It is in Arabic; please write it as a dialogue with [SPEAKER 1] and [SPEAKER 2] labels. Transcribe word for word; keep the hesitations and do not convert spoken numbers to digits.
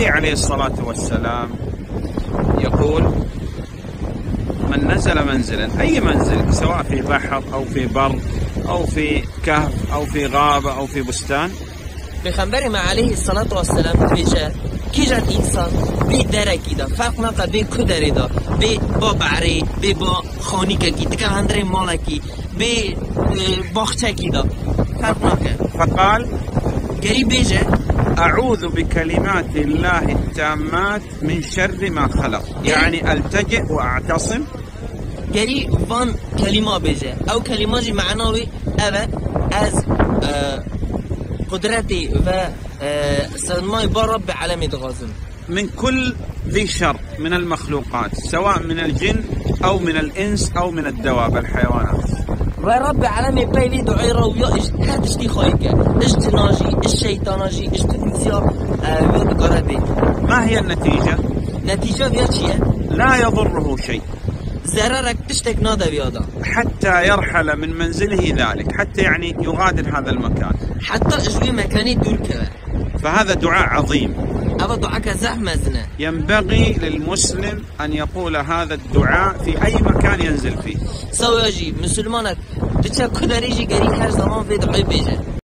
[SPEAKER 1] النبي عليه الصلاة والسلام يقول: من نزل منزلا، أي منزل، سواء في بحر أو في بر أو في كهف أو في غابة أو في بستان.
[SPEAKER 2] پیغمبر ما علیه الصلاة والسلام بیچه کیجان انسان بی درکی دا فرق نکرد بی کدری دا بی با بعری بی با خانی که کی تکه هندره مالکی بی باخچه کی دا فرق نکرد.
[SPEAKER 1] فقال:
[SPEAKER 2] گری بیچه
[SPEAKER 1] أعوذ بكلمات الله التامات من شر ما خلق، يعني ألتجئ وأعتصم.
[SPEAKER 2] گری وان کلمه بیچه او کلمه جی معناوی اول از قدرتي و سلماي برب عالمي دغازم
[SPEAKER 1] من كل ذي شر من المخلوقات، سواء من الجن أو من الإنس أو من الدواب الحيوانات.
[SPEAKER 2] ورب عالمي بيلي دعي رويا هر تشتي خايكه اجتناجي الشيطاناجي اجتنسيا ويد قربي.
[SPEAKER 1] ما هي النتيجة؟
[SPEAKER 2] نتيجة بيا
[SPEAKER 1] لا يضره شيء،
[SPEAKER 2] زرارك تشتك نادا بيادا
[SPEAKER 1] حتى يرحل من منزله ذلك، حتى يعني يغادر هذا المكان،
[SPEAKER 2] حتى اجوي مكاني دور كبر.
[SPEAKER 1] فهذا دعاء عظيم.
[SPEAKER 2] أبا دعاء زحمة زنا.
[SPEAKER 1] ينبغي للمسلم أن يقول هذا الدعاء في أي مكان ينزل فيه.
[SPEAKER 2] سواجي مسلمانك تشا كدريجي قري هر زمان في دعاء بيجي.